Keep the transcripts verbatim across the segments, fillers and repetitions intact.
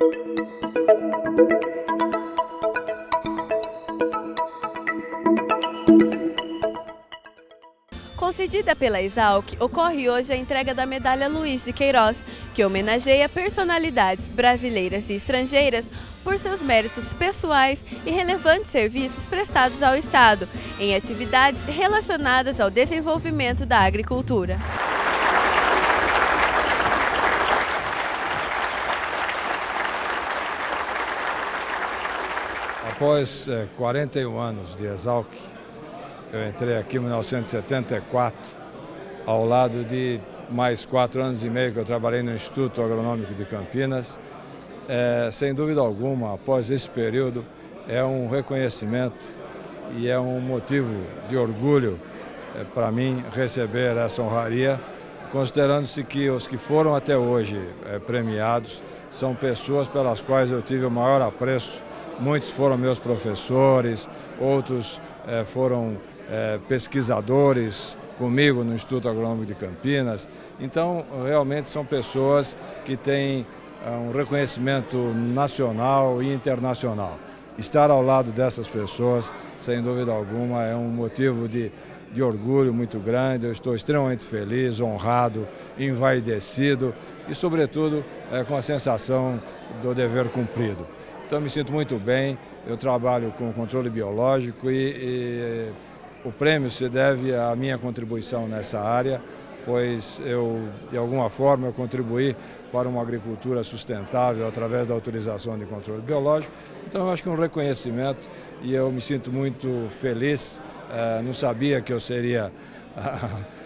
Concedida pela Exalc, ocorre hoje a entrega da Medalha Luiz de Queiroz, que homenageia personalidades brasileiras e estrangeiras por seus méritos pessoais e relevantes serviços prestados ao Estado, em atividades relacionadas ao desenvolvimento da agricultura. Após é, quarenta e um anos de Exalc, eu entrei aqui em mil novecentos e setenta e quatro, ao lado de mais quatro anos e meio que eu trabalhei no Instituto Agronômico de Campinas. É, sem dúvida alguma, após esse período, é um reconhecimento e é um motivo de orgulho é, para mim receber essa honraria, considerando-se que os que foram até hoje é, premiados são pessoas pelas quais eu tive o maior apreço. Muitos foram meus professores, outros é, foram é, pesquisadores comigo no Instituto Agronômico de Campinas. Então, realmente são pessoas que têm é, um reconhecimento nacional e internacional. Estar ao lado dessas pessoas, sem dúvida alguma, é um motivo de, de orgulho muito grande. Eu estou extremamente feliz, honrado, envaidecido e, sobretudo, é, com a sensação do dever cumprido. Então, me sinto muito bem, eu trabalho com controle biológico e, e o prêmio se deve à minha contribuição nessa área, pois eu, de alguma forma, eu contribuí para uma agricultura sustentável através da autorização de controle biológico. Então, eu acho que é um reconhecimento e eu me sinto muito feliz. Uh, não sabia que eu seria, uh,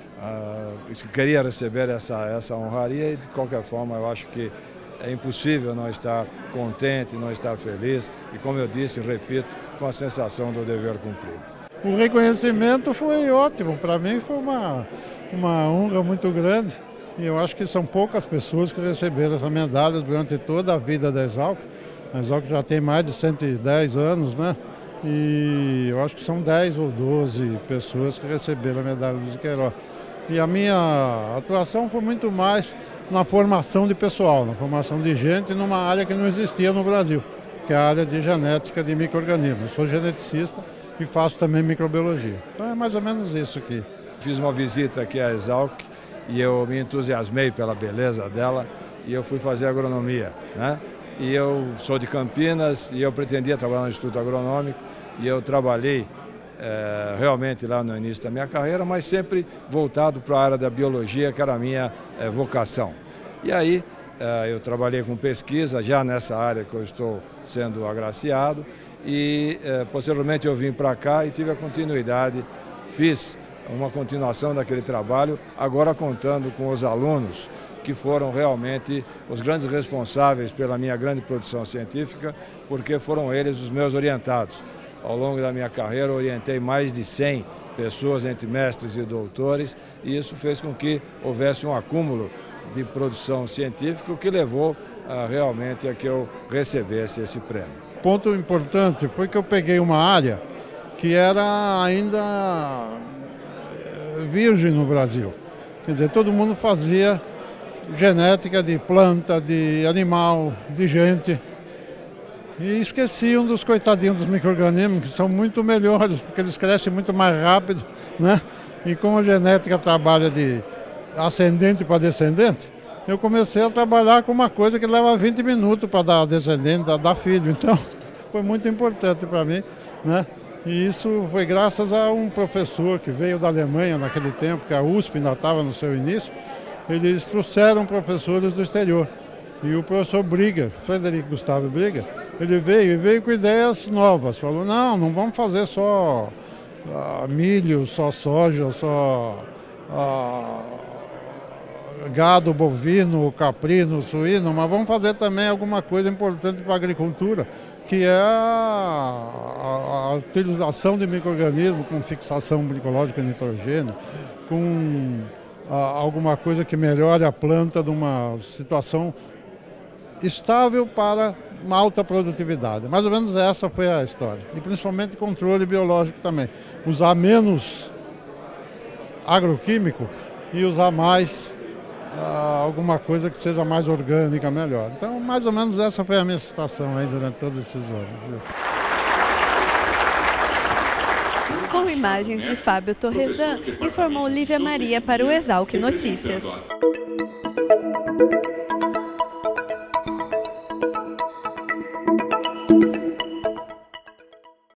uh, queria receber essa, essa honraria e, de qualquer forma, eu acho que é impossível não estar contente, não estar feliz e, como eu disse, repito, com a sensação do dever cumprido. O reconhecimento foi ótimo, para mim foi uma, uma honra muito grande e eu acho que são poucas pessoas que receberam essa medalha durante toda a vida da Exalc. A Exalc já tem mais de cento e dez anos, né? E eu acho que são dez ou doze pessoas que receberam a medalha Luiz de Queiroz. E a minha atuação foi muito mais na formação de pessoal, na formação de gente numa área que não existia no Brasil, que é a área de genética de micro-organismos. Eu sou geneticista e faço também microbiologia. Então é mais ou menos isso aqui. Fiz uma visita aqui à Exalc e eu me entusiasmei pela beleza dela e eu fui fazer agronomia, né? E eu sou de Campinas e eu pretendia trabalhar no Instituto Agronômico e eu trabalhei É, realmente lá no início da minha carreira, mas sempre voltado para a área da biologia, que era a minha é, vocação. E aí é, eu trabalhei com pesquisa já nessa área que eu estou sendo agraciado e é, posteriormente eu vim para cá e tive a continuidade, fiz uma continuação daquele trabalho, agora contando com os alunos que foram realmente os grandes responsáveis pela minha grande produção científica, porque foram eles os meus orientados. Ao longo da minha carreira, eu orientei mais de cem pessoas, entre mestres e doutores, e isso fez com que houvesse um acúmulo de produção científica, o que levou a, realmente a que eu recebesse esse prêmio. Ponto importante foi que eu peguei uma área que era ainda virgem no Brasil. Quer dizer, todo mundo fazia genética de planta, de animal, de gente. E esqueciam dos coitadinhos dos micro-organismos, que são muito melhores, porque eles crescem muito mais rápido, né? E como a genética trabalha de ascendente para descendente, eu comecei a trabalhar com uma coisa que leva vinte minutos para dar descendente, dar filho. Então, foi muito importante para mim, né? E isso foi graças a um professor que veio da Alemanha naquele tempo, que a U S P ainda estava no seu início. Eles trouxeram professores do exterior. E o professor Brigger, Frederico Gustavo Brigger, ele veio e veio com ideias novas. Falou, não, não vamos fazer só uh, milho, só soja, só uh, gado bovino, caprino, suíno, mas vamos fazer também alguma coisa importante para a agricultura, que é a, a, a utilização de micro-organismos com fixação glicológica de nitrogênio, com uh, alguma coisa que melhore a planta numa situação estável para uma alta produtividade. Mais ou menos essa foi a história. E principalmente controle biológico também. Usar menos agroquímico e usar mais ah, alguma coisa que seja mais orgânica, melhor. Então, mais ou menos essa foi a minha situação aí durante todos esses anos. Viu? Com imagens de Fábio Torresan, informou Lívia Maria para o Exalc Notícias.